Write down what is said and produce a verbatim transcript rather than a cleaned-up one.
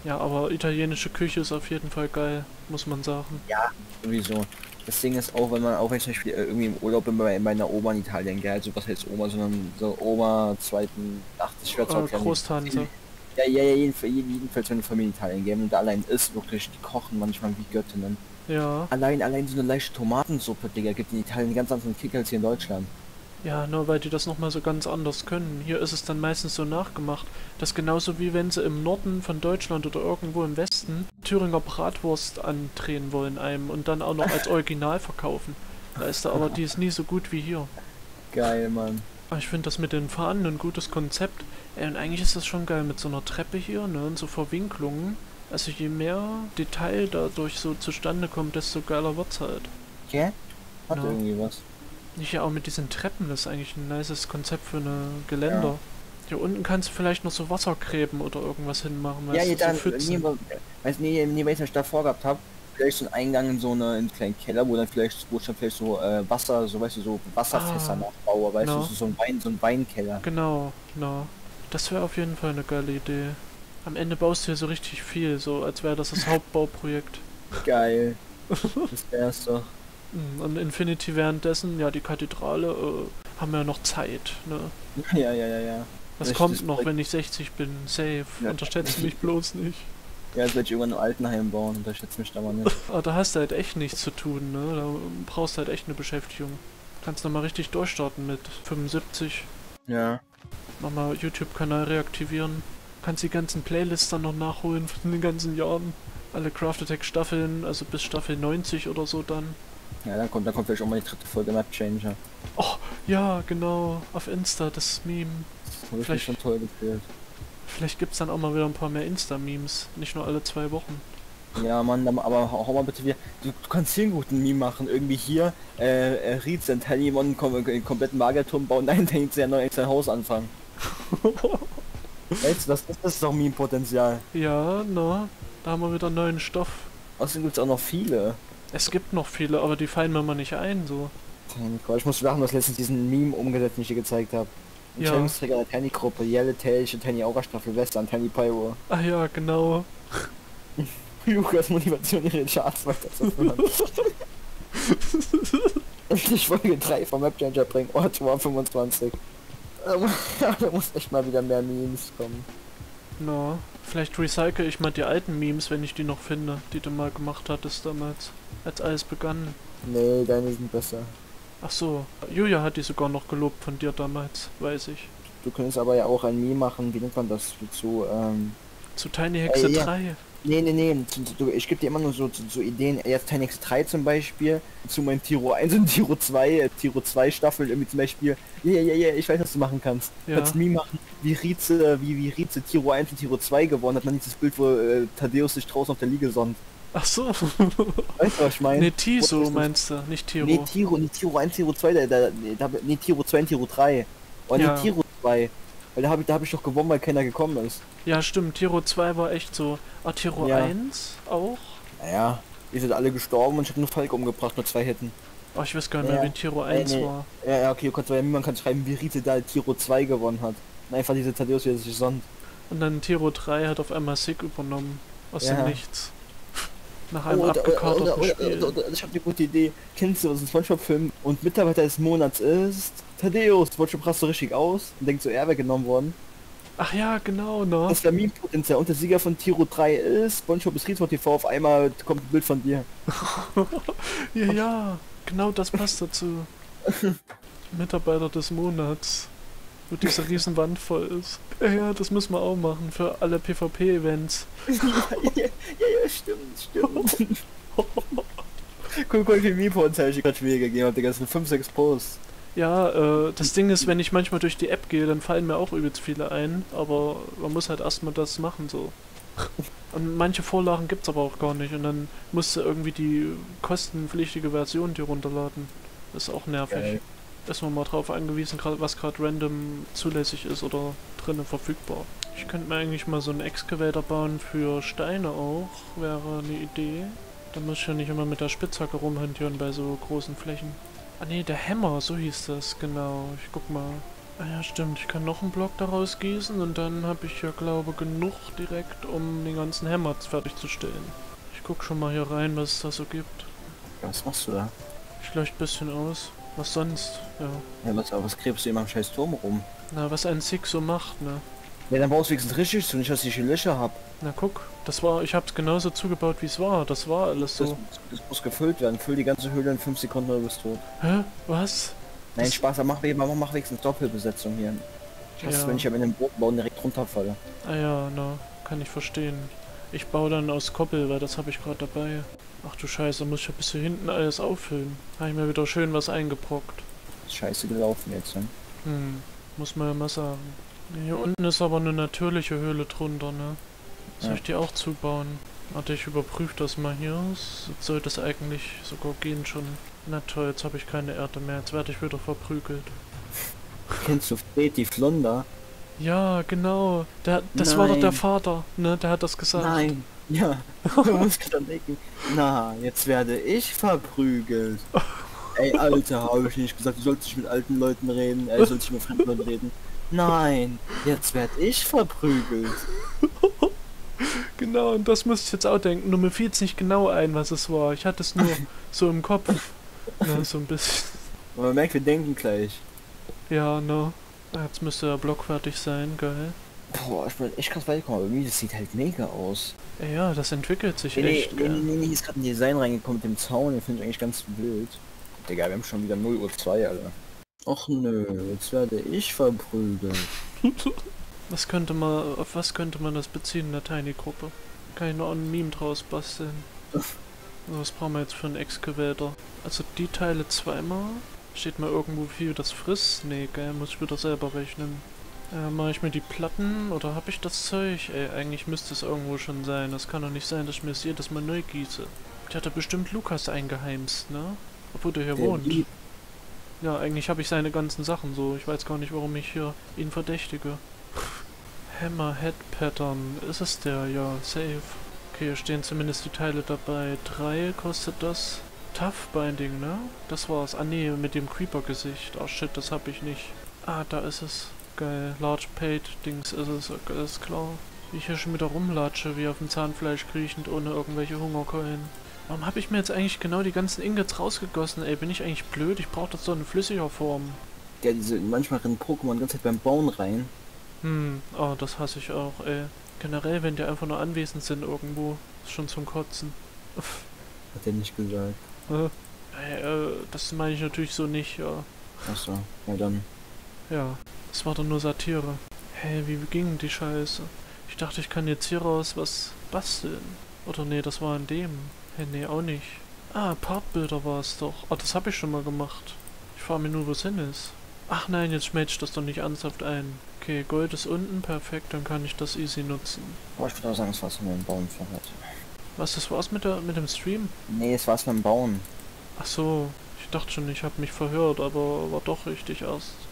Ja, aber italienische Küche ist auf jeden Fall geil, muss man sagen. Ja, sowieso. Das Ding ist auch, wenn man, auch wenn ich zum Beispiel äh, irgendwie im Urlaub bin bei meiner Oma in Italien, gell, also was heißt Oma, sondern so Oma zweiten, ach, das schwer zu Äh, erklären. Großtante. Ja, ja, ja, jedenfalls, jedenfalls wenn eine Familie in Italien gehen und da allein ist, wirklich, die kochen manchmal wie Göttinnen. Ja. Allein, allein so eine leichte Tomatensuppe, Digga, gibt in Italien einen ganz anderen Kick als hier in Deutschland. Ja, nur weil die das nochmal so ganz anders können. Hier ist es dann meistens so nachgemacht. Das ist genauso wie wenn sie im Norden von Deutschland oder irgendwo im Westen Thüringer Bratwurst andrehen wollen einem und dann auch noch als Original verkaufen. Da ist da aber die ist nie so gut wie hier. Geil, Mann. Aber ich finde das mit den Fahnen ein gutes Konzept. Ey, und eigentlich ist das schon geil mit so einer Treppe hier, ne, und so Verwinklungen. Also je mehr Detail dadurch so zustande kommt, desto geiler wird's halt. Ja? Hat Ja. irgendwie was. Nicht ja auch mit diesen Treppen, das ist eigentlich ein nices Konzept für eine Geländer. Ja. Hier unten kannst du vielleicht noch so Wassergräben oder irgendwas hinmachen, Ja, weißt hier du, so dann, Pfützen. nie, weiß nie, nie, was ich da vorgehabt habe. Vielleicht so ein Eingang in so eine, in einen kleinen Keller, wo dann vielleicht, wo ich dann vielleicht so äh, Wasser, so weißt du, so Wasserfässer Ah, nachbaue, weißt du, no. so, so ein Wein, so ein Weinkeller. Genau, genau. Das wäre auf jeden Fall eine geile Idee. Am Ende baust du hier so richtig viel, so als wäre das das Hauptbauprojekt. Geil. Das wär's doch. Mm, Und Infinity währenddessen, ja, die Kathedrale, äh, haben wir ja noch Zeit, ne? Ja, ja, ja, ja. Das Richtig, kommt das noch, Projekt- wenn ich sechzig bin. Safe. Ja. Unterschätze mich bloß nicht. Ja, jetzt werde ich irgendwann ein Altenheim bauen, unterschätze mich da mal nicht. Aber da hast du halt echt nichts zu tun, ne? Da brauchst du halt echt eine Beschäftigung. Kannst nochmal richtig durchstarten mit fünfundsiebzig. Ja. Nochmal YouTube-Kanal reaktivieren. Kannst die ganzen Playlists dann noch nachholen von den ganzen Jahren. Alle Craft Attack Staffeln, also bis Staffel neunzig oder so dann. Ja, dann kommt, dann kommt vielleicht auch mal die dritte Folge Map Changer. Oh, ja, genau. Auf Insta, das Meme. Das habe ich Vielleicht- schon toll gefühlt. Vielleicht gibt's dann auch mal wieder ein paar mehr Insta-Memes. Nicht nur alle zwei Wochen. Ja, Mann, dann- aber hau, hau mal bitte wieder. Du, du kannst hier einen guten Meme machen. Irgendwie hier, äh, äh Rietz und Tellymon kom einen kompletten Magerturm bauen. Nein, denkt sie ja neu sein Haus anfangen. Weißt du, das, das ist doch Meme-Potenzial. Ja, na, da haben wir wieder neuen Stoff. Außerdem gibt es auch noch viele. Es gibt noch viele, aber die fallen mir mal nicht ein, so. Ich muss lachen, dass letztens diesen Meme umgesetzt, den ich dir gezeigt habe. Ja. Entscheidungsträger der Tanny-Gruppe, Yelle, Telch, Tanny Aura Staffel West an Tanny Pyro. Ah ja, genau. Lukas Motivation, ihre Charts weiter zu führen. Endlich Folge drei vom Webchanger bringen. Oh, Tor fünfundzwanzig. Da mu- da muss echt mal wieder mehr Memes kommen. Na, vielleicht recycle ich mal die alten Memes, wenn ich die noch finde, die du mal gemacht hattest damals, als alles begann. Nee, deine sind besser. Ach so, Julia hat die sogar noch gelobt von dir damals, weiß ich. Du könntest aber ja auch ein Meme machen, wie nennt man das? Zu, ähm... Zu Tiny Hexe Ey, ja. drei. Nee, nee, nee, zu, zu, ich gebe dir immer nur so, so, so Ideen, jetzt Tiny X drei zum Beispiel, zu meinem Tiro eins und Tiro zwei, äh, Tiro zwei Staffel, irgendwie zum Beispiel, ja, ja, ja, ich weiß, was du machen kannst. Du Ja. kannst ein Meme machen, wie Rize, wie, wie Rize Tiro eins und Tiro zwei gewonnen hat, man dieses Bild, wo äh, Thaddeus sich draußen auf der Liege sonnt. Ach so. Weißt du, was ich meine? Ne, Tiso Wo ist das? meinst du, nicht Tiro. Nee, Tiro, nicht Tiro eins, Tiro zwei, da, da, nee, da, nee, Tiro zwei und Tiro drei. Oh, Ja. nee, Tiro zwei. Weil da habe ich, da hab ich doch gewonnen, weil keiner gekommen ist. Ja, stimmt, Tiro zwei war echt so. Ah, Tiro Ja. eins auch? Naja, ihr seid alle gestorben und ich habe nur Falk umgebracht, nur zwei Hitten. Oh, ich weiß gar nicht mehr, Ja. wie Tiro Nee, eins nee. war. Ja, ja, okay, du kannst, weil man kann schreiben, wie Rize da Tiro zwei gewonnen hat. Und einfach diese Thaddeus, wie er sich sonnt. Und dann Tiro drei hat auf einmal Sig übernommen. Aus Ja. dem Nichts. Nach einem Oder, oder, abgekaterten oder, oder, Spiel. oder, oder, ich habe eine gute Idee. Kennst du, was ein Spongebob-Film und Mitarbeiter des Monats ist? Thaddeus, Spongebob rast so richtig aus und denkt so, er wäre genommen worden. Ach ja, genau, ne? Das wäre Meme-Potenzial. Und der Sieger von Tiro drei ist Spongebob ist Retro T V, auf einmal kommt ein Bild von dir. Ja, ja, genau das passt dazu. Mitarbeiter des Monats. Wo diese Riesenwand voll ist. Ja, ja, das müssen wir auch machen für alle PvP-Events. ja, ja, ja, stimmt, stimmt. Guck mal, wie viel Meme-Potenzial ich gerade Spiel gegeben habe, die ganzen fünf, sechs Posts. Ja, äh, das Ding ist, wenn ich manchmal durch die App gehe, dann fallen mir auch übelst viele ein, aber man muss halt erstmal das machen, so. Und manche Vorlagen gibt's aber auch gar nicht und dann musst du irgendwie die kostenpflichtige Version dir runterladen. Das ist auch nervig. Geil. Ist man mal drauf angewiesen, grad, was gerade random zulässig ist oder drinnen verfügbar. Ich könnte mir eigentlich mal so einen Excavator bauen für Steine auch, wäre eine Idee. Da muss ich ja nicht immer mit der Spitzhacke rumhantieren bei so großen Flächen. Ah ne, der Hammer, so hieß das, genau. Ich guck mal. Ah ja, stimmt. Ich kann noch einen Block daraus gießen und dann habe ich ja, glaube genug direkt, um den ganzen Hammer fertigzustellen. Ich guck schon mal hier rein, was es da so gibt. Was machst du da? Ich leuchte ein bisschen aus. Was sonst? Ja. Ja, was, aber was gräbst du immer am scheiß Turm rum? Na, was ein Sig so macht, ne? Ja, dann baust du wenigstens richtig zu, nicht, dass ich hier Löcher hab. Na guck, das war, ich hab's genauso zugebaut, wie es war. Das war alles Das, so. das muss gefüllt werden. Füll die ganze Höhle in fünf Sekunden oder du bist tot. Hä? Was? Nein, Das- Spaß, aber mach, mach, mach wenigstens Doppelbesetzung hier. Ich hasse, Ja. wenn ich aber in den Boden bauen direkt runterfalle. Ah ja, na, kann ich verstehen. Ich baue dann aus Koppel, weil das habe ich gerade dabei. Ach du Scheiße, muss ich ja bis hier hinten alles auffüllen. Habe ich mir wieder schön was eingebrockt. Ist scheiße gelaufen jetzt, ne? Hm, muss man ja mal sagen. Hier unten ist aber eine natürliche Höhle drunter, ne? Soll Ja. ich die auch zubauen? Warte, ich überprüfe das mal hier. So sollte es eigentlich sogar gehen schon. Na toll, jetzt habe ich keine Erde mehr. Jetzt werde ich wieder verprügelt. Kennst du Fred, die Flunder? Ja, genau. Der, das war doch der Nein. Vater, ne? Der hat das gesagt. Nein. Ja, du musst dann denken, na, jetzt werde ich verprügelt. Ey, Alter, habe ich nicht gesagt, du sollst nicht mit alten Leuten reden, er soll nicht mit fremden Leuten reden. Nein, jetzt werde ich verprügelt. Genau, und das musste ich jetzt auch denken. Nur mir fiel es nicht genau ein, was es war. Ich hatte es nur so im Kopf. Ne, so ein bisschen. Aber man merkt, wir denken gleich. Ja, ne. Jetzt müsste der Block fertig sein, geil. Boah, ich bin echt krass weitergekommen, aber mir das sieht halt mega aus. Ey, ja, das entwickelt sich Nee, nee, echt, nee, gell. nee, nee, nee, hier ist gerade ein Design reingekommen mit dem Zaun, den finde ich eigentlich ganz wild. Digga, wir haben schon wieder null Uhr zwei, Alter. Och nö, jetzt werde ich verprügelt. Was könnte man, auf was könnte man das beziehen in der Tiny-Gruppe? Kann ich noch ein Meme draus basteln? So, was brauchen wir jetzt für einen Excavator? Also die Teile zweimal? Steht mal irgendwo, wie viel das frisst? Nee, gell, muss ich wieder selber rechnen. Äh, mache ich mir die Platten oder habe ich das Zeug? Ey, eigentlich müsste es irgendwo schon sein. Das kann doch nicht sein, dass ich mir das jedes Mal neu gieße. Der hat da bestimmt Lukas eingeheimst, ne? Obwohl der hier Der wohnt. liebt- Ja, eigentlich habe ich seine ganzen Sachen so. Ich weiß gar nicht, warum ich hier ihn verdächtige. Hammerhead Pattern. Ist es der? Ja, safe. Okay, hier stehen zumindest die Teile dabei. Drei kostet das. Tough Binding, ne? Das war's. Ah nee, mit dem Creeper-Gesicht. Ah shit, das hab ich nicht. Ah, da ist es. Geil. Large Paid Dings ist es. Alles klar. Wie ich hier schon wieder rumlatsche, wie auf dem Zahnfleisch kriechend, ohne irgendwelche Hungerkeulen. Warum habe ich mir jetzt eigentlich genau die ganzen Ingots rausgegossen? Ey, bin ich eigentlich blöd? Ich brauche das so in flüssiger Form. Ja, diese, manchmal rennen Pokémon die ganze Zeit beim Bauen rein. Hm, oh, das hasse ich auch, ey. Generell, wenn die einfach nur anwesend sind irgendwo, ist schon zum Kotzen. Hat er nicht gesagt. Äh, äh, das meine ich natürlich so nicht, ja. Achso, ja dann. Ja, das war doch nur Satire. Hä, wie ging die Scheiße? Ich dachte, ich kann jetzt hier raus was basteln. Oder nee, das war in dem. Hä, nee, auch nicht. Ah, Partbilder war es doch. Ah, das habe ich schon mal gemacht. Ich frage mir nur, wo es hin ist. Ach nein, jetzt schmelzt das doch nicht ernsthaft ein. Okay, Gold ist unten, perfekt, dann kann ich das easy nutzen. Aber ich würde auch sagen, es war's mit dem Bauen für heute. Was, das war's mit, der, mit dem Stream? Nee, es war's mit dem Bauen. Ach so, ich dachte schon, ich habe mich verhört, aber war doch richtig erst.